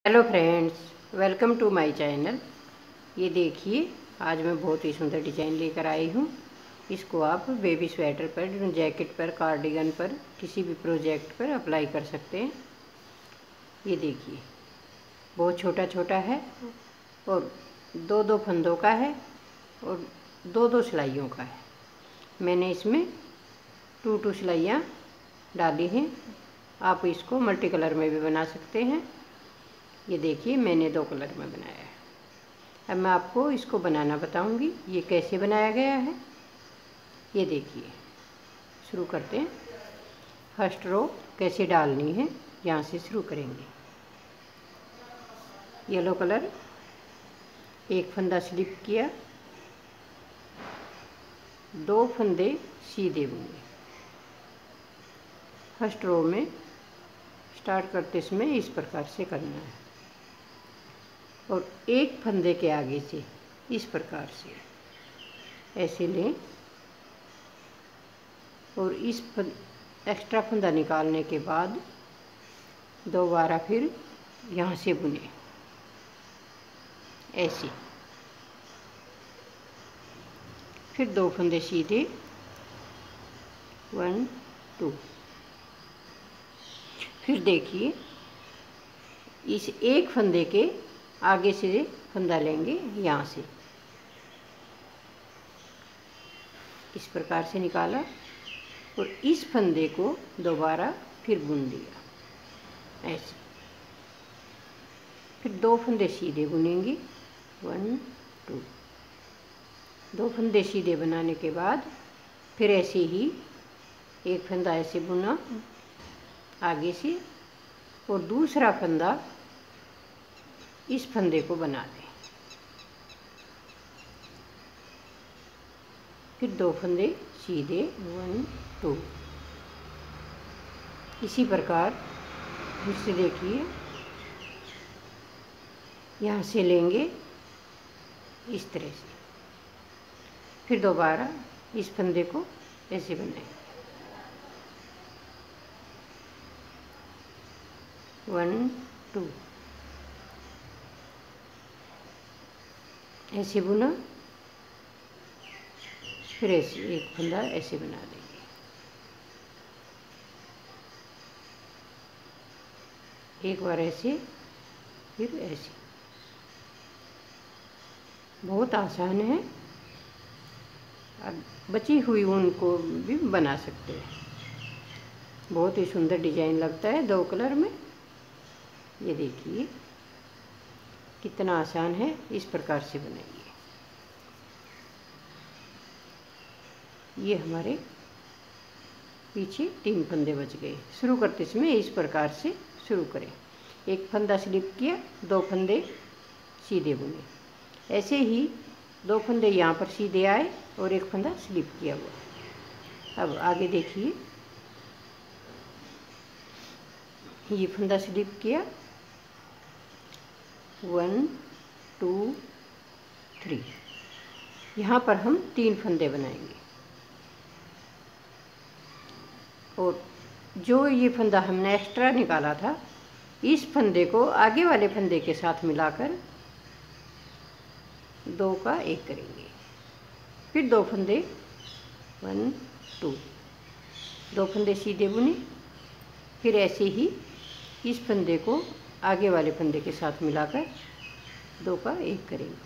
Hello friends, welcome to my channel. ये देखिए, आज मैं बहुत ही सुंदर डिज़ाइन लेकर आई हूँ। इसको आप बेबी स्वेटर पर, जैकेट पर, कार्डिगन पर, किसी भी प्रोजेक्ट पर अप्लाई कर सकते हैं। ये देखिए, बहुत छोटा छोटा है और दो दो फंदों का है और दो दो सिलाइयों का है। मैंने इसमें टू सिलाइयाँ डाली हैं। आप इसको मल्टी कलर में भी बना सकते हैं। ये देखिए, मैंने 2 कलर में बनाया है। अब मैं आपको इसको बनाना बताऊंगी, ये कैसे बनाया गया है। ये देखिए, शुरू करते हैं। फर्स्ट रो कैसे डालनी है, यहाँ से शुरू करेंगे। येलो कलर, एक फंदा स्लिप किया, 2 फंदे सीधे बुने। फर्स्ट रो में स्टार्ट करते समय इस प्रकार से करना है और एक फंदे के आगे से इस प्रकार से ऐसे लें और इस एक्स्ट्रा फंदा निकालने के बाद दोबारा फिर यहाँ से बुने ऐसे। फिर 2 फंदे सीधे, 1 2। फिर देखिए, इस एक फंदे के आगे से फंदा लेंगे, यहाँ से इस प्रकार से निकाला और इस फंदे को दोबारा फिर बुन दिया ऐसे। फिर 2 फंदे सीधे बुनेंगे, 1 2। 2 फंदे सीधे बनाने के बाद फिर ऐसे ही एक फंदा ऐसे बुना आगे से और दूसरा फंदा इस फंदे को बना दें। फिर 2 फंदे सीधे, 1 2। इसी प्रकार फिर से देखिए, यहाँ से लेंगे इस तरह से। फिर दोबारा इस फंदे को ऐसे बनाएंगे, 1 2। ऐसे बुना, फिर ऐसे एक फंदा ऐसे बना देंगे, एक बार ऐसे, फिर ऐसे। बहुत आसान है। अब बची हुई ऊन को भी बना सकते हैं। बहुत ही सुंदर डिजाइन लगता है 2 कलर में। ये देखिए कितना आसान है, इस प्रकार से बनाइए। ये हमारे पीछे 3 फंदे बच गए। शुरू करते समय इस प्रकार से शुरू करें। एक फंदा स्लिप किया, 2 फंदे सीधे बुने। ऐसे ही 2 फंदे यहाँ पर सीधे आए और एक फंदा स्लिप किया हुआ। अब आगे देखिए, ये फंदा स्लिप किया, 1 2 3। यहाँ पर हम 3 फंदे बनाएंगे और जो ये फंदा हमने एक्स्ट्रा निकाला था, इस फंदे को आगे वाले फंदे के साथ मिलाकर 2 का 1 करेंगे। फिर 2 फंदे, 1 2। 2 फंदे सीधे बुने। फिर ऐसे ही इस फंदे को आगे वाले फंदे के साथ मिलाकर 2 का 1 करेंगे।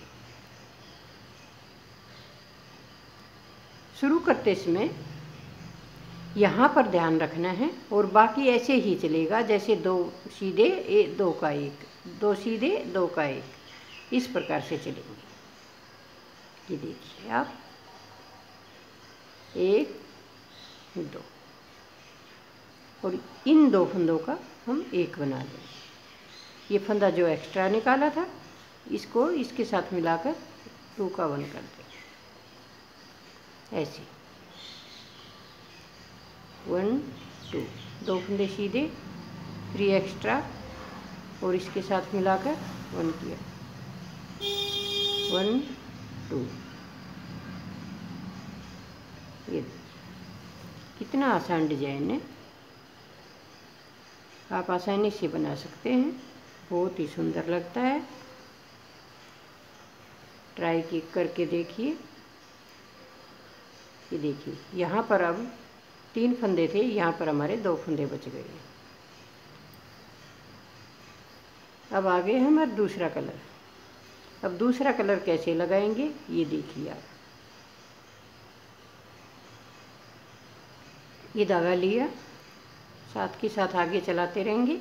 शुरू करते समय यहाँ पर ध्यान रखना है और बाकी ऐसे ही चलेगा, जैसे 2 सीधे 2 का 1, 2 सीधे 2 का 1, इस प्रकार से चलेंगे। ये देखिए आप, 1 2 और इन 2 फंदों का हम 1 बना देंगे। ये फंदा जो एक्स्ट्रा निकाला था, इसको इसके साथ मिलाकर 2 का 1 कर देंगे ऐसे, 1 2। 2 फंदे सीधे, फिर एक्स्ट्रा और इसके साथ मिलाकर 1 किया, 1 2। ये कितना आसान डिजाइन है, आप आसानी से बना सकते हैं। बहुत ही सुंदर लगता है। ट्राई करके देखिए। ये देखिए, यहाँ पर अब 3 फंदे थे, यहाँ पर हमारे 2 फंदे बच गए। अब आ गए हमारा दूसरा कलर। अब दूसरा कलर कैसे लगाएंगे ये देखिए आप। ये धागा लिया, साथ के साथ आगे चलाते रहेंगे।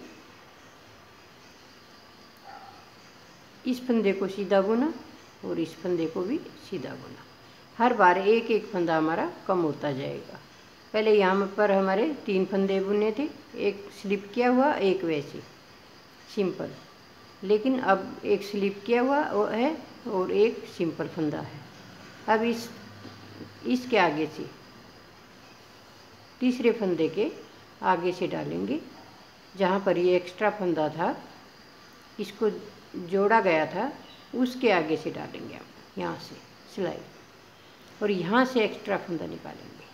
इस फंदे को सीधा बुना और इस फंदे को भी सीधा बुना। हर बार एक एक फंदा हमारा कम होता जाएगा। पहले यहाँ पर हमारे 3 फंदे बुने थे, एक स्लिप किया हुआ, एक वैसे सिंपल। लेकिन अब एक स्लिप किया हुआ है और एक सिंपल फंदा है। अब इसके आगे से तीसरे फंदे के आगे से डालेंगे, जहाँ पर ये एक्स्ट्रा फंदा था, इसको जोड़ा गया था, उसके आगे से डालेंगे हम यहाँ से सिलाई, और यहाँ से एक्स्ट्रा फंदा निकालेंगे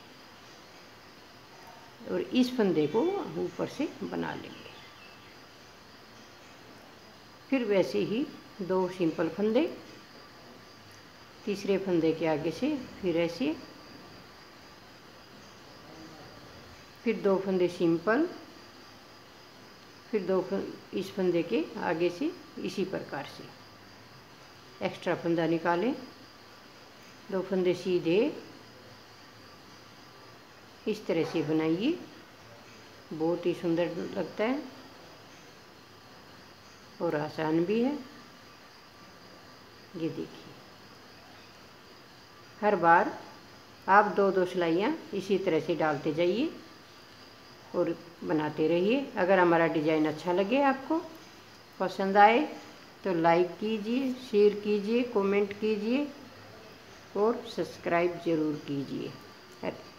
और इस फंदे को ऊपर से बना लेंगे। फिर वैसे ही 2 सिंपल फंदे, तीसरे फंदे के आगे से फिर ऐसे, फिर 2 फंदे सिंपल, फिर 2 इस फंदे के आगे से इसी प्रकार से एक्स्ट्रा फंदा निकालें, 2 फंदे सीधे इस तरह से बनाइए। बहुत ही सुंदर लगता है और आसान भी है। ये देखिए, हर बार आप 2-2 सिलाइयाँ इसी तरह से डालते जाइए और बनाते रहिए। अगर हमारा डिज़ाइन अच्छा लगे, आपको पसंद आए, तो लाइक कीजिए, शेयर कीजिए, कमेंट कीजिए और सब्सक्राइब ज़रूर कीजिए।